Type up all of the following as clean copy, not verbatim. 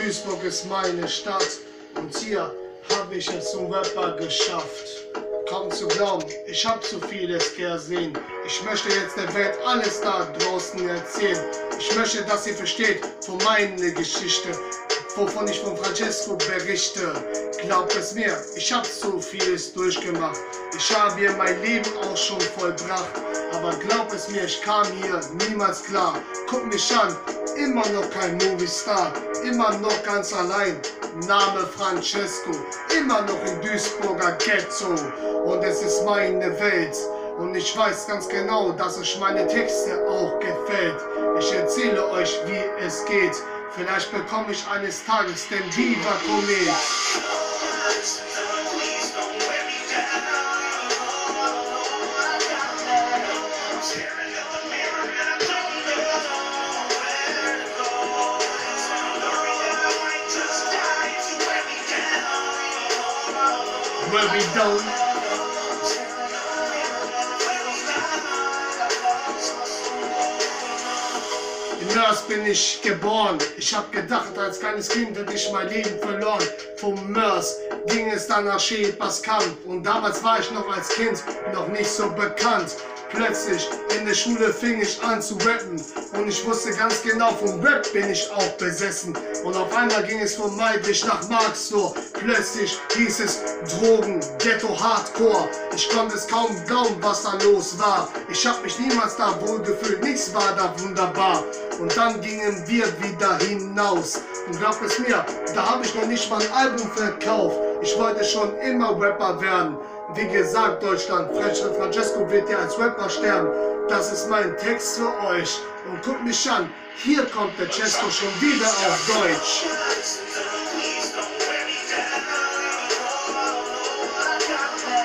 Duisburg ist meine Stadt und hier hab ich es zum Rapper geschafft. Kaum zu glauben, ich hab so vieles gesehen. Ich möchte jetzt der Welt alles da draußen erzählen. Ich möchte, dass ihr versteht von meiner Geschichte, wovon ich von Francesco berichte. Glaubt es mir, ich hab so vieles durchgemacht. Ich habe hier mein Leben auch schon vollbracht. Aber glaubt es mir, ich kam hier niemals klar. Guck mich an, immer noch kein Movie-Star, immer noch ganz allein. Name Francesco, immer noch im Duisburger Ghetto. Und es ist meine Welt. Und ich weiß ganz genau, dass euch meine Texte auch gefällt. Ich erzähle euch, wie es geht. Vielleicht bekomme ich eines Tages den Viva Comet. Where we don't. In Mörs bin ich geboren. Ich hab gedacht, als kleines Kind hätte ich mein Leben verloren. Vom Mörs ging es dann nach Schäperskamp. Und damals war ich noch als Kind noch nicht so bekannt. Plötzlich in der Schule fing ich an zu rappen. Und ich wusste ganz genau, vom Rap bin ich auch besessen. Und auf einmal ging es von Maidrich nach Marxloh. Plötzlich hieß es Drogen, Ghetto, Hardcore. Ich konnte es kaum glauben, was da los war. Ich hab mich niemals da wohl gefühlt, nichts war da wunderbar. Und dann gingen wir wieder hinaus. Und glaubt es mir, da habe ich noch nicht mal ein Album verkauft. Ich wollte schon immer Rapper werden. Wie gesagt, Deutschland, Francesco wird ja als Rapper sterben. Das ist mein Text für euch. Und guckt mich an, hier kommt der Cesco schon wieder auf Deutsch.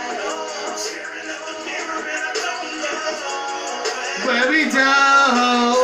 Wear me down.